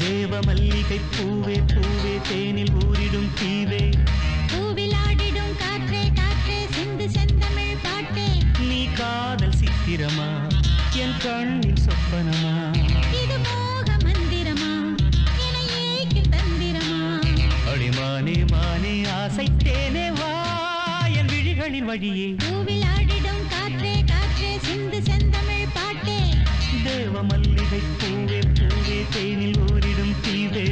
தேவ மல்லிகை பூவே பூவே தேனில் ஊரிடும் தீவே பூவில் ஆடிடும் காற்றே காற்றே சிந்து செந்தமிழ் பாட்டே நீ காதல் சித்திரமா என் கண்ணின் சொப்பனமா இது மோக மந்திரமா என ஏக்கும் தந்திரமா அடிமானே மானே ஆசை தேனே வா என் விழிகளின் வழியே பூவில் ஆடிடும் காற்றே காற்றே சிந்து செந்தமிழ் பாட்டே தேவ மல்லிகை பூவே பூவே தேனில் ஊரிடும் தீவே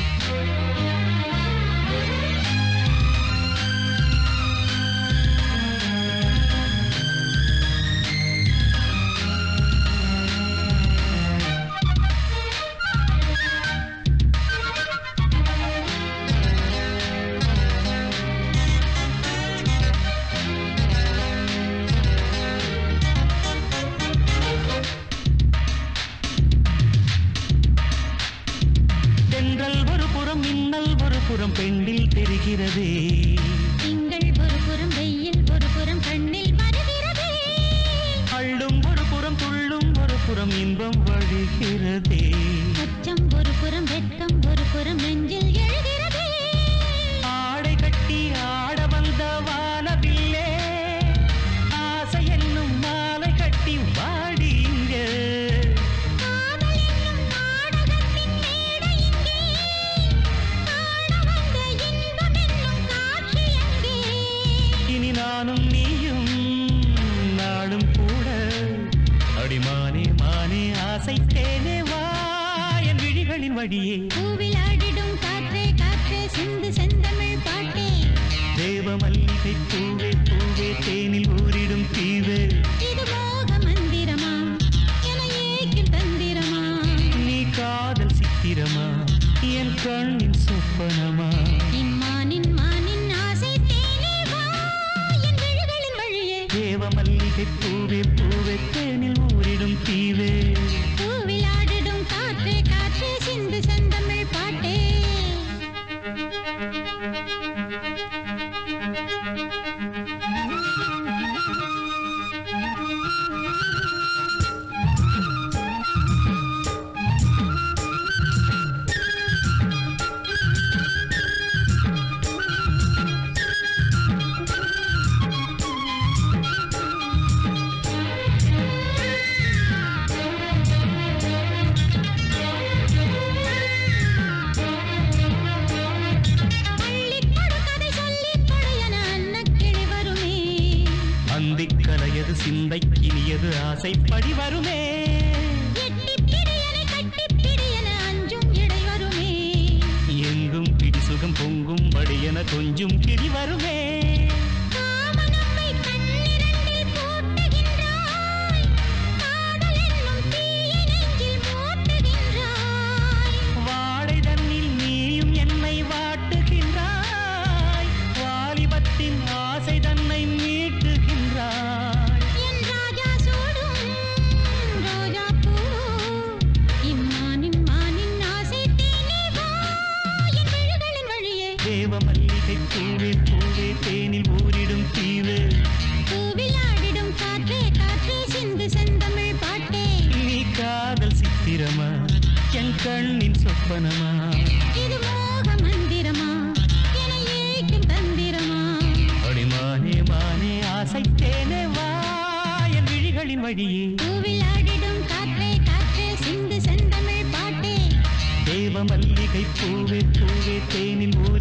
பெண்ணில் தெரிகிறதே திங்கள் ஒரு புறம் வெயில் ஒரு புறம் கண்ணில் வருகிறதே அள்ளும் ஒரு புறம் துள்ளும் ஒரு புறம் இன்பம் வழிகிறதே அச்சம் ஒரு புறம் வெட்கம் ஒரு புறம் நெஞ்சில் எழுகிறதே ஆடை கட்டி ஆட வந்த வானவில்லே ஆசை என்னும் மாலை கட்டி வாடி இங்கே நானும் நீயும் நாளும் கூட அடிமானே மானே ஆசை தேனே வா என் விழிகளின் வழியே பூவில் ஆடிடும் காற்றே காற்றே சிந்து செந்தமிழ் பாட்டே தேவ மல்லிகை பூவே பூவே தேனில் ஊரிடும் தீவே இது மோக மந்திரமா என ஏக்கும் தந்திரமா நீ காதல் சித்திரமா என் கண்ணின் சொப்பனமா இம்மானின் மானின் ஆசை தேனே வா என் விழிகளின் வழியே தேவ மல்லிகை பூவே பூவே தேனில் ஊரிடும் தீவே பூவில் ஆடிடும் காற்றே காற்றே சிந்து செந்தமிழ் பாட்டே அந்திக்கலையது சிந்தைக்கினியது ஆசைப்படி வருமே அஞ்சும் இடை வருமே எங்கும் பிடி சுகம் பொங்கும் படியென கொஞ்சம் கிளி வருமே வாடை தன்னில் நீயும் என்னை வாட்டுகின்றாய் வாலிபத்தின் ஆசை தன்னை மீட்டுகின்றாய் என் ராஜா சூடும் ரோஜா பூ இம்மானின் மானின் ஆசை தேனே வா என் விழிகளின் வழியே தேவ மல்லிகை பூவே பூவே தேனில் ஊரிடும் தீவே பூவில் ஆடிடும் காற்றே காற்றே சிந்து செந்தமிழ் பாட்டே நீ காதல் சித்திரமா என் கண்ணின் சொப்பனமா இது மோக மந்திரமா என ஏக்கும் தந்திரமா அடிமானே மானே ஆசை தேனே வா என் விழிகளின் வழியே பூவில் ஆடிடும் காற்றே காற்றே சிந்து செந்தமிழ் பாட்டே தேவ மல்லிகை பூவே பூவே தேனில்